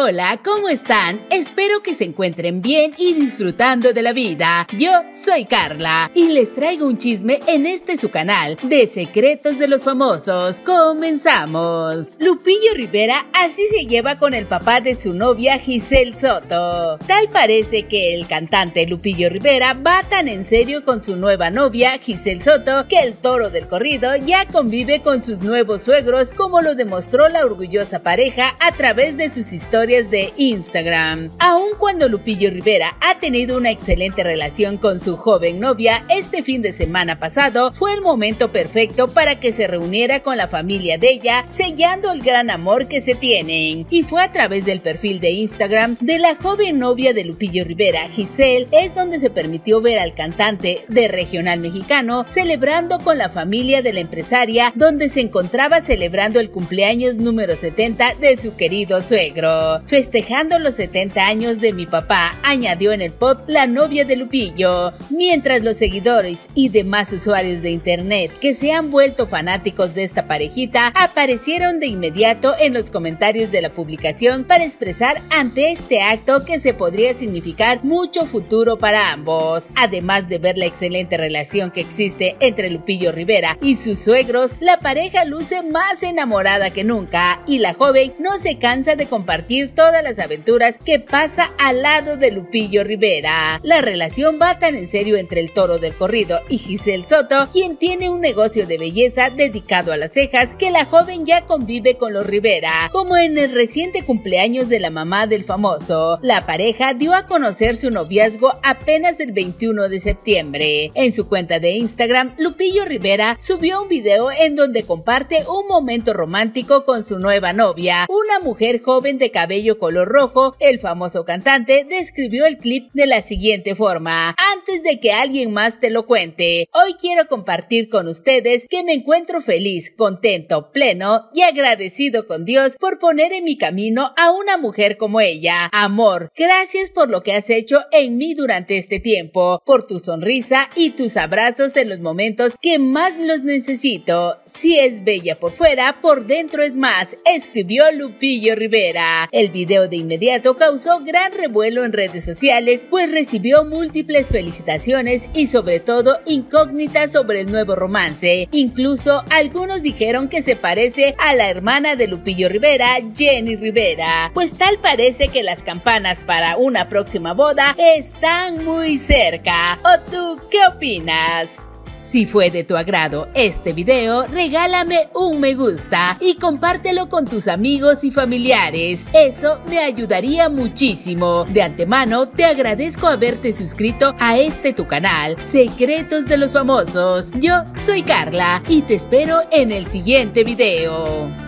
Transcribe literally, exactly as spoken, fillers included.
Hola, ¿cómo están? Espero que se encuentren bien y disfrutando de la vida. Yo soy Carla y les traigo un chisme en este su canal de Secretos de los Famosos. ¡Comenzamos! Lupillo Rivera así se lleva con el papá de su novia Giselle Soto. Tal parece que el cantante Lupillo Rivera va tan en serio con su nueva novia Giselle Soto que el toro del corrido ya convive con sus nuevos suegros, como lo demostró la orgullosa pareja a través de sus historias de Instagram. Aun cuando Lupillo Rivera ha tenido una excelente relación con su joven novia, este fin de semana pasado fue el momento perfecto para que se reuniera con la familia de ella, sellando el gran amor que se tienen. Y fue a través del perfil de Instagram de la joven novia de Lupillo Rivera, Giselle, es donde se permitió ver al cantante de regional mexicano celebrando con la familia de la empresaria, donde se encontraba celebrando el cumpleaños número setenta de su querido suegro. Festejando los setenta años de mi papá, añadió en el pop la novia de Lupillo, mientras los seguidores y demás usuarios de internet que se han vuelto fanáticos de esta parejita aparecieron de inmediato en los comentarios de la publicación para expresar ante este acto que se podría significar mucho futuro para ambos. Además de ver la excelente relación que existe entre Lupillo Rivera y sus suegros, la pareja luce más enamorada que nunca y la joven no se cansa de compartir todas las aventuras que pasa al lado de Lupillo Rivera. La relación va tan en serio entre el toro del corrido y Giselle Soto, quien tiene un negocio de belleza dedicado a las cejas, que la joven ya convive con los Rivera, como en el reciente cumpleaños de la mamá del famoso. La pareja dio a conocer su noviazgo apenas el veintiuno de septiembre. En su cuenta de Instagram, Lupillo Rivera subió un video en donde comparte un momento romántico con su nueva novia, una mujer joven de cabello color rojo. El famoso cantante describió el clip de la siguiente forma: antes de que alguien más te lo cuente, hoy quiero compartir con ustedes que me encuentro feliz, contento, pleno y agradecido con Dios por poner en mi camino a una mujer como ella. Amor, gracias por lo que has hecho en mí durante este tiempo, por tu sonrisa y tus abrazos en los momentos que más los necesito. Si es bella por fuera, por dentro es más, escribió Lupillo Rivera. El video de inmediato causó gran revuelo en redes sociales, pues recibió múltiples felicitaciones y sobre todo incógnitas sobre el nuevo romance. Incluso algunos dijeron que se parece a la hermana de Lupillo Rivera, Jenny Rivera, pues tal parece que las campanas para una próxima boda están muy cerca. ¿O tú qué opinas? Si fue de tu agrado este video, regálame un me gusta y compártelo con tus amigos y familiares. Eso me ayudaría muchísimo. De antemano, te agradezco haberte suscrito a este tu canal, Secretos de los Famosos. Yo soy Carla y te espero en el siguiente video.